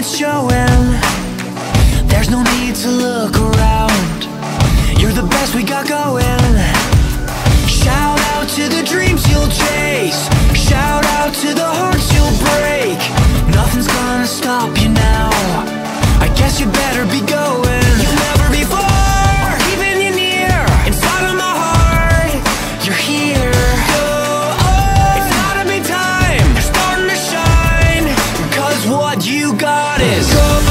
it's showing. There's no need to look around. You're the best we got going. Shout out to the dreams you'll chase. Shout out to the hearts you'll break. Nothing's gonna stop you now. I guess you better be going. You'll never be far, even you near. Inside of my heart, you're here. It's gotta be time, you're starting to shine. Cause what you got is gold.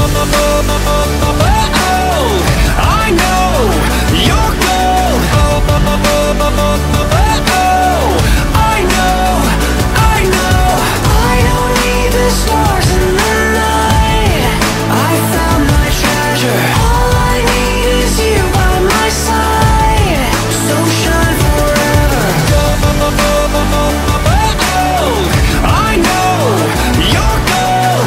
I know you're gold. I know I don't need the stars in the night. I found my treasure. All I need is you by my side. So shine forever. I know you're gold.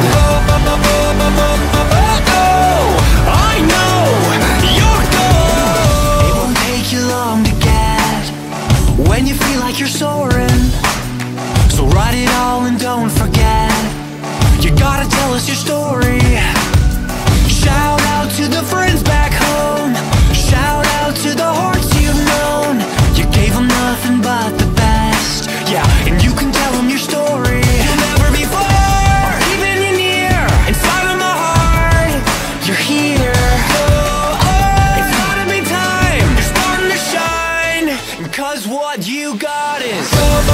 I know you're gold. It won't take you long to get when you feel like you're soaring. So write it all and don't forget. You gotta tell us your story. Shout out to the friends back home. Shout out to the hearts you've known. You gave them nothing but the best. Yeah, and you can tell them your story. You'll never be far, even you near. Inside of my heart, you're here. It's gotta be time, you're starting to shine. Cause what you got is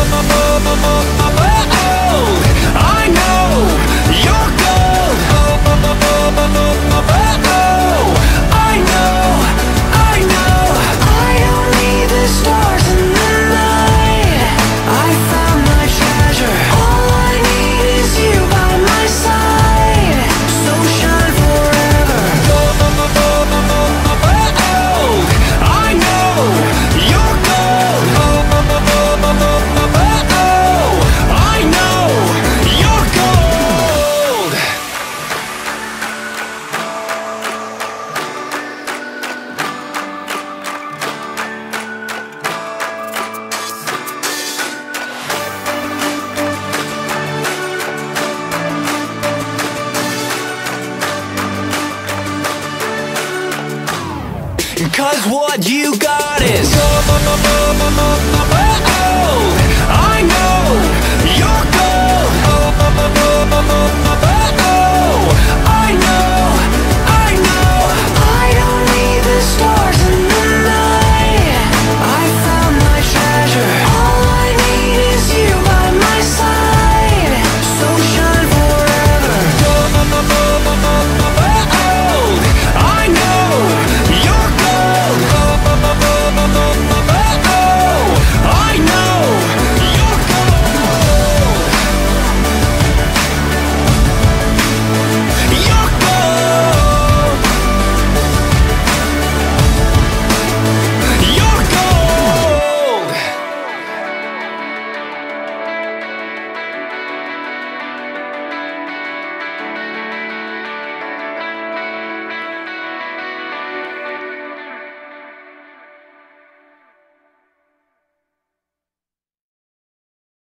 I know you're gold. I don't need the stars in the night. I found my treasure. All I need is you by my side. So shine forever. I know you're gold. I know you're gold. Cause what you got is